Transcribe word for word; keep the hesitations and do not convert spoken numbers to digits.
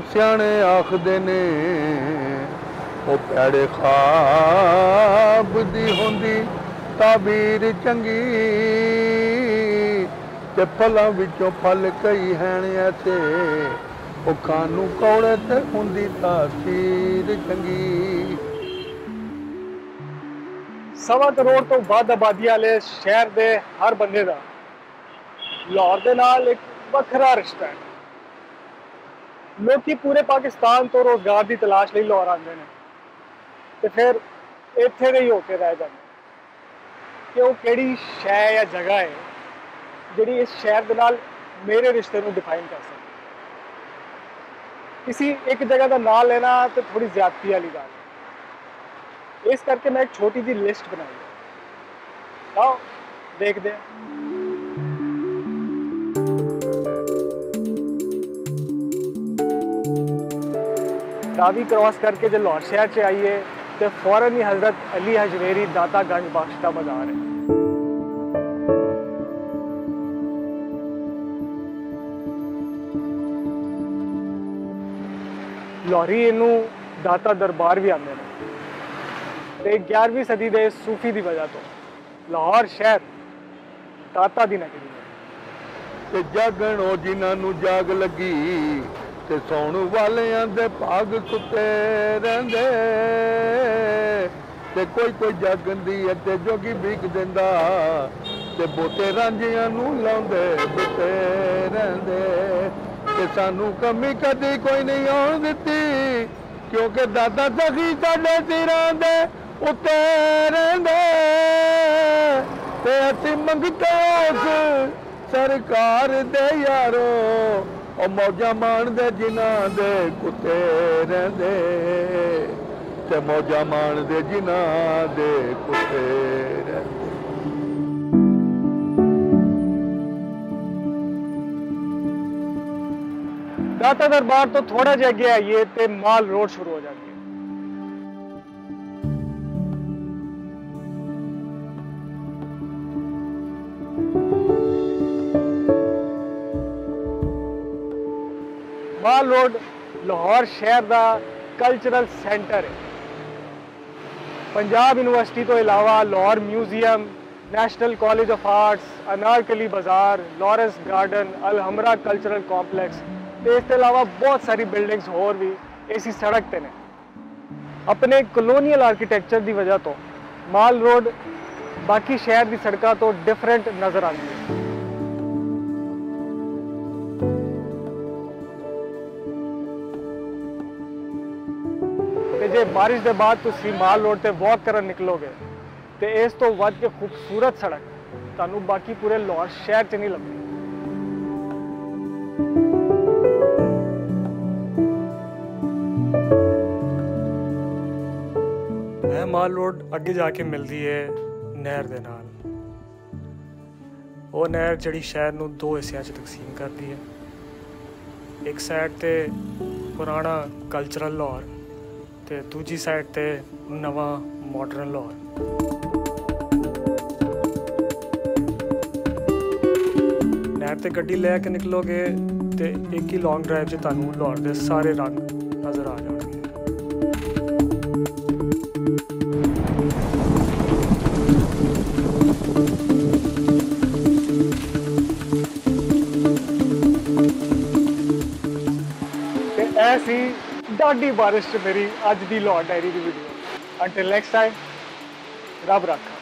सियाणे आखदे ने ओ पैड़े ख्वाब दी होंदी ताबीर चंगी ते फलां विचों फल कई हैं ऐसे ओ खानू कौड़े ते हुंदी तासीर चंगी। सवा करोड़ तो ਵੱਧ आबादी वाले शहर दे हर बंदे दा लाहौर दे नाल एक वखरा रिश्ता है। लोग पूरे पाकिस्तान तो रोजगार की तलाश ਲਈ लाहौर आते हैं तो फिर इत्थे दे ही होके रह जाते कि वो केड़ी शै या जगह है जिहड़ी इस शहर दे नाल मेरे रिश्ते को डिफाइन कर सकती। किसी एक जगह का नाम लेना तो थोड़ी ज्यादती वाली गल है, इस करके मैं एक छोटी जी लिस्ट बनाई है। आओ देखते हैं। रावी क्रॉस करके जो लाहौर शहर च आइए तो फौरन ही हजरत अली हजवेरी दाता गंज बख्श का बाजार है। लाहौरी इनू दाता दरबार भी आते हैं। ग्यारहवीं सदी के सूफी की वजह तो लाहौर शहर दाता की नगरी है। जागण ओ जिन्हों जाग लगी ते सौण वालियां दे भाग सुते रहिंदे ते कोई कोई जागंदी ते जोगी भीख दिंदा ते बोते रांझियां नूं लाउंदे बुते रहिंदे ते सानू कमी कदी कोई नहीं आउण दित्ती क्योंकि दादा सखी साडे सिरां दे उत्ते रहिंदे ते असीं मंगते उस सरकार दे यारो ओ मौजा मान दे जिन्हां दे कुत्ते रहिंदे ते मौजा मान दे जिन्हां दे कुत्ते रहिंदे। दाता दरबार तो थोड़ा जिहा अगे आइए तो माल रोड शुरू हो जाती है। माल रोड लाहौर शहर का कल्चरल सेंटर है। पंजाब यूनिवर्सिटी तो इलावा Lahore museum, national college of arts, Anarkali बाजार, Lawrence garden, Alhamra cultural complex तो इसके अलावा बहुत सारी बिल्डिंग्स होर भी इसी सड़क ते ने। अपने कॉलोनियल आर्किटेक्चर की वजह तो माल रोड बाकी शहर की सड़कों तो डिफरेंट नज़र आती है। जे बारिश के बाद तुसी माल रोड ते वॉक करन निकलोगे तो इस तो वध के खूबसूरत सड़क तुहानू बाकी पूरे लाहौर शहर च नहीं लगती। यह माल रोड अगे जाके मिलती है नहर दे नाल। वो नहर जिहड़ी शहर नू दो हिस्सों च तकसीम करती है। एक साइड ते पुराना कल्चरल लाहौर ते दूजी साइड ते नवा मॉडर्न लाहौर। नहर ते गड्डी लैके निकलोगे तो एक ही लॉन्ग ड्राइव च तुहानू लाहौर दे सारे रंग नज़र आ जाएंगे। ऐसी डाडी बारिश मेरी अज दी लाहौर डायरी की वीडियो। अंटिल नेक्स्ट टाइम, रब रखा।